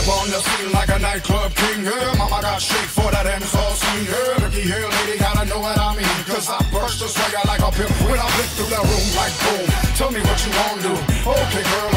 step on the scene like a nightclub king. Yeah, mama got shake for that dancehall scene. Yeah, looky here, lady, gotta know what I mean. Cause I burst the swagger like a pimp when I flip through the room like boom. Tell me what you gon' do. Okay, girl,